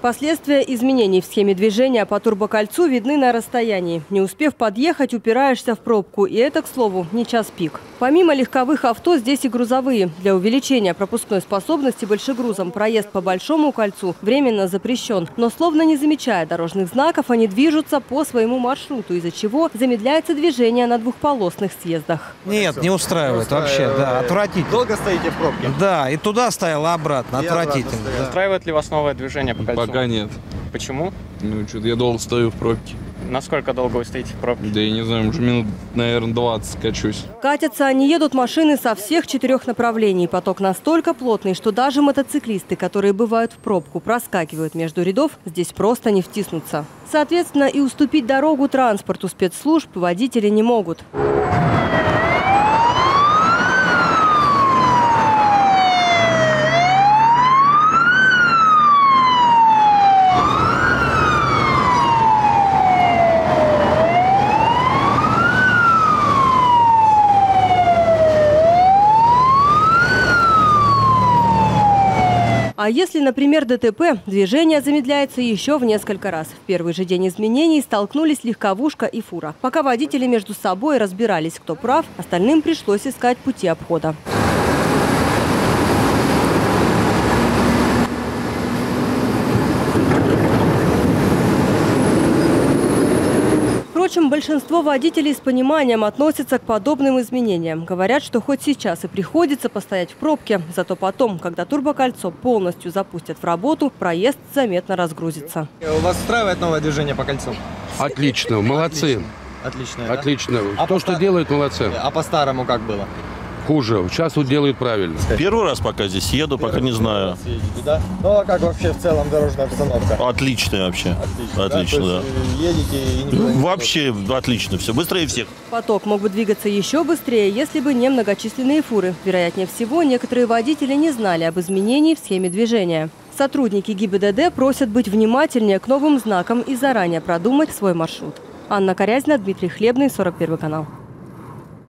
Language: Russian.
Последствия изменений в схеме движения по турбокольцу видны на расстоянии. Не успев подъехать, упираешься в пробку. И это, к слову, не час пик. Помимо легковых авто, здесь и грузовые. Для увеличения пропускной способности большегрузам проезд по Большому кольцу временно запрещен. Но словно не замечая дорожных знаков, они движутся по своему маршруту, из-за чего замедляется движение на двухполосных съездах. Нет, не устраивает вообще, да, отвратительно. Долго стоите в пробке? Да, и туда стоял, обратно, отвратительно. Устраивает ли вас новое движение по кольцу? Пока нет. Почему? Ну, что-то я долго стою в пробке. Насколько долго вы стоите в пробке? Да я не знаю, уже минут, наверное, 20 качусь. Катятся они, едут машины со всех 4 направлений. Поток настолько плотный, что даже мотоциклисты, которые бывают в пробку, проскакивают между рядов, здесь просто не втиснуться. Соответственно, и уступить дорогу транспорту спецслужб водители не могут. А если, например, ДТП, движение замедляется еще в несколько раз. В первый же день изменений столкнулись легковушка и фура. Пока водители между собой разбирались, кто прав, остальным пришлось искать пути обхода. Впрочем, большинство водителей с пониманием относятся к подобным изменениям. Говорят, что хоть сейчас и приходится постоять в пробке, зато потом, когда турбокольцо полностью запустят в работу, проезд заметно разгрузится. Вас устраивает новое движение по кольцу? Отлично, молодцы. Отлично. Отлично. Да? То, что делают, молодцы. А по-старому как было? Хуже. Сейчас вот делают правильно. Первый раз пока здесь еду, пока не знаю. Да? Ну а как вообще в целом дорожная обстановка? Отличная вообще. Отлично, да. Едете и никуда не Вообще отлично, все быстрее всех. Поток мог бы двигаться еще быстрее, если бы не многочисленные фуры. Вероятнее всего, некоторые водители не знали об изменении в схеме движения. Сотрудники ГИБДД просят быть внимательнее к новым знакам и заранее продумать свой маршрут. Анна Корязина, Дмитрий Хлебный, 41 канал.